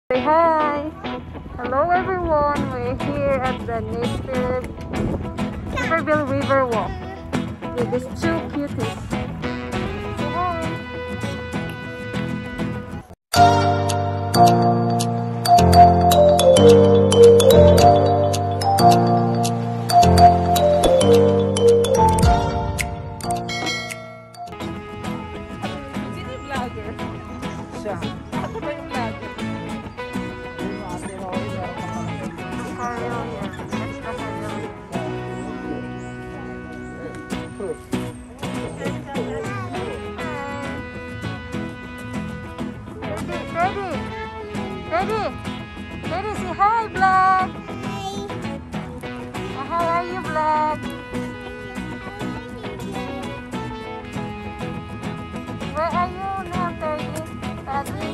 Say hi! Hello everyone! We're here at the Naperville River Walk with these two cuties. Say hi! Sino yung vlogger? Siya. Ako ba yung vlogger? Ready, say hi, vlog. Hi. How are you, vlog? Where are you now, Teddy?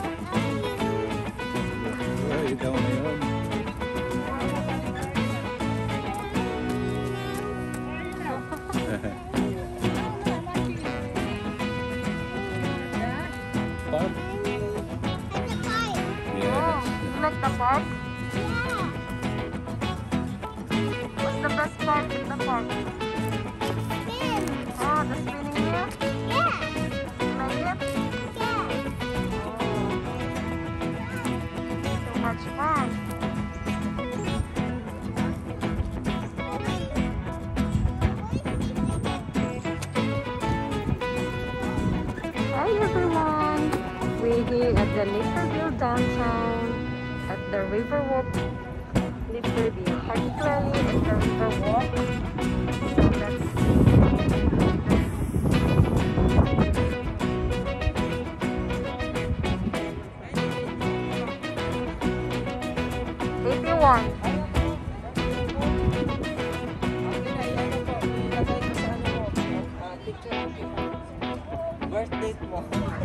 Ikaw na yun. Park? Yes. You like the park? What's the best part in the park? Oh, the spinning wheel? You like it? So much fun. Hi everyone! We're here at the Naperville downtown at the Riverwalk Naperville, particularly at the Riverwalk. So that's 81. Birthday mo.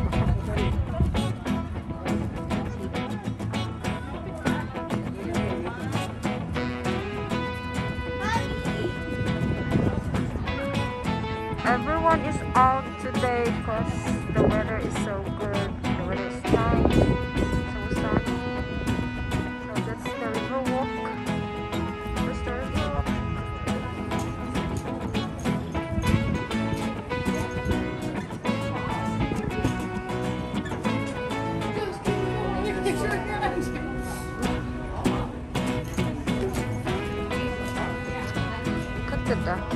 Everyone is out today because the weather is so good. The weather is nice, so sunny. So that's the river walk. That's the river walk. Cut the duck.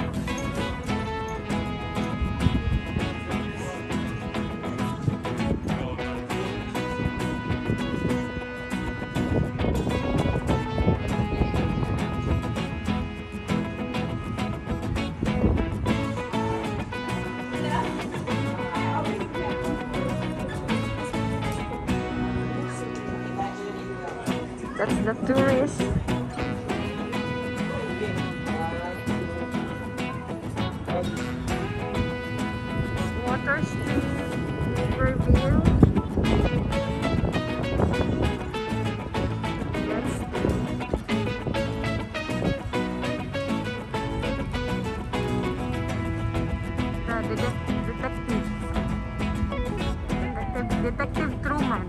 That's the tourist. Water Street, Riverville. That's the Detective Truman.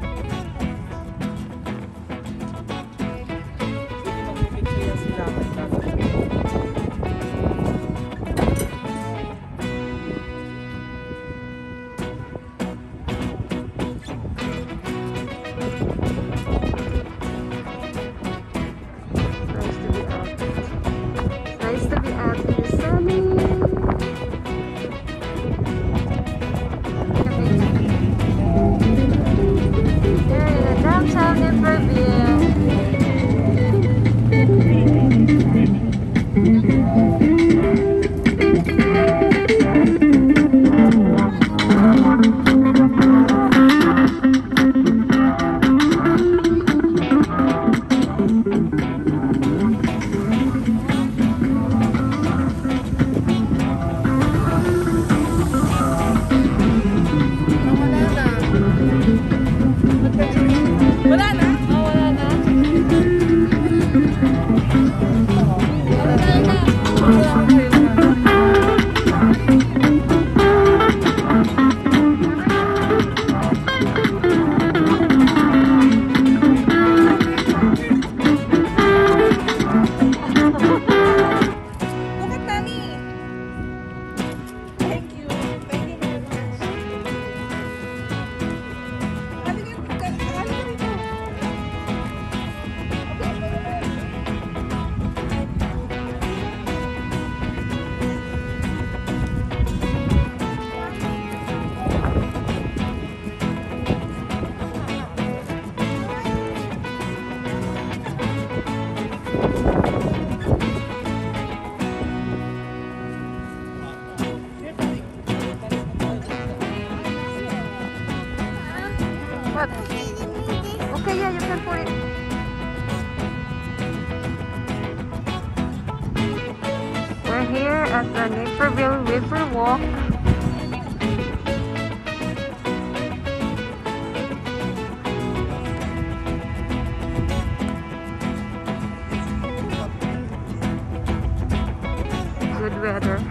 Nice to be out in the sunny. Yeah, downtown Naperville. Wala na? Oh, wala na. okay, yeah, you can put it. We're here at the Naperville River Walk. Good weather.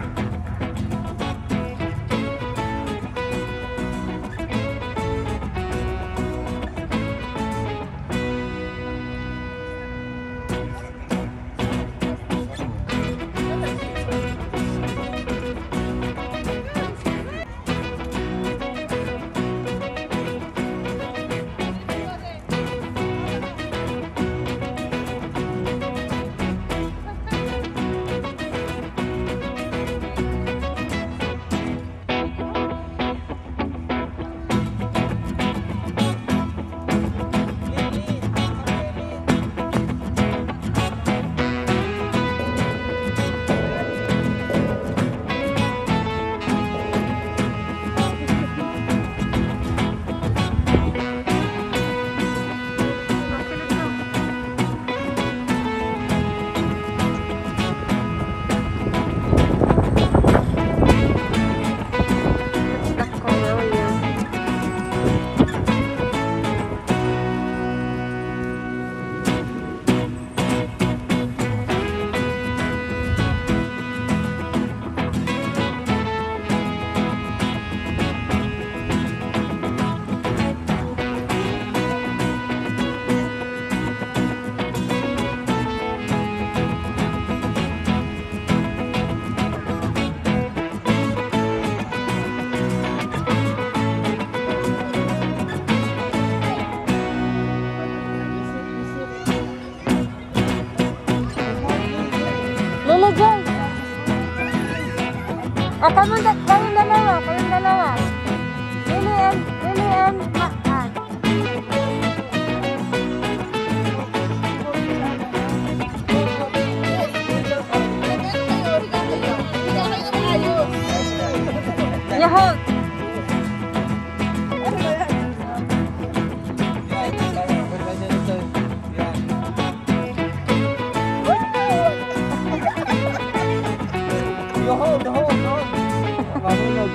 Lily Joy! Kayong dalawa. Lily and Maan. You hold. Hold. Mahulog.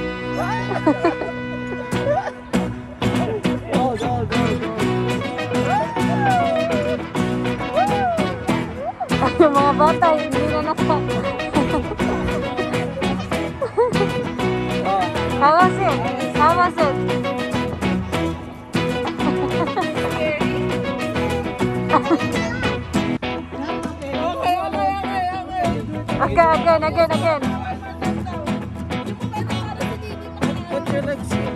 Yung mga bata, hindi na nasa. How was it? Okay, again. Put your legs in.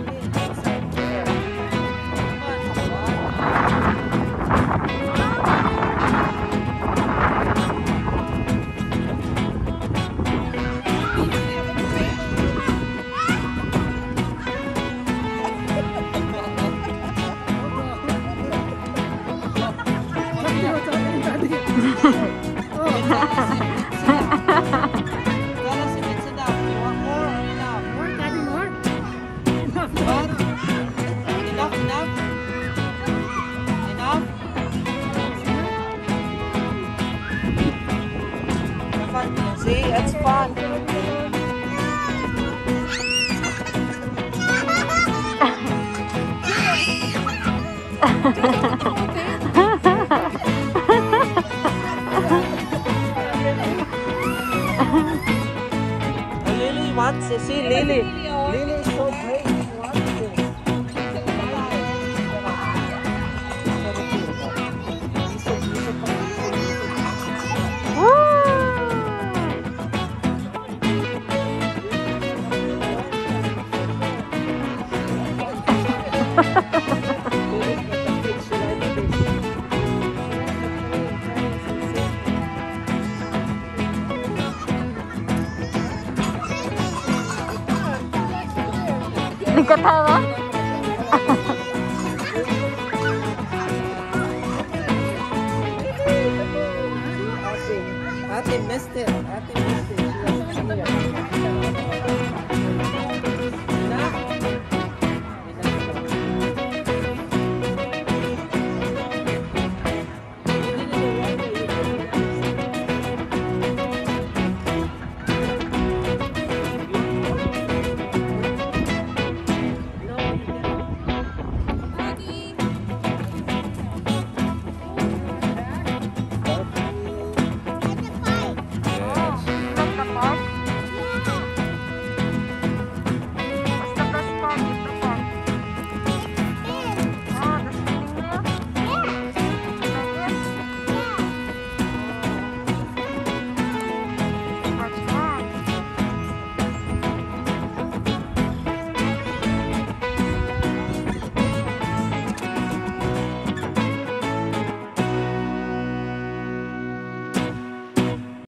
See, it's fun. Lily wants it. See, Lily. Lily is so brave. She wants it. Nagkatawa? Ate missed it.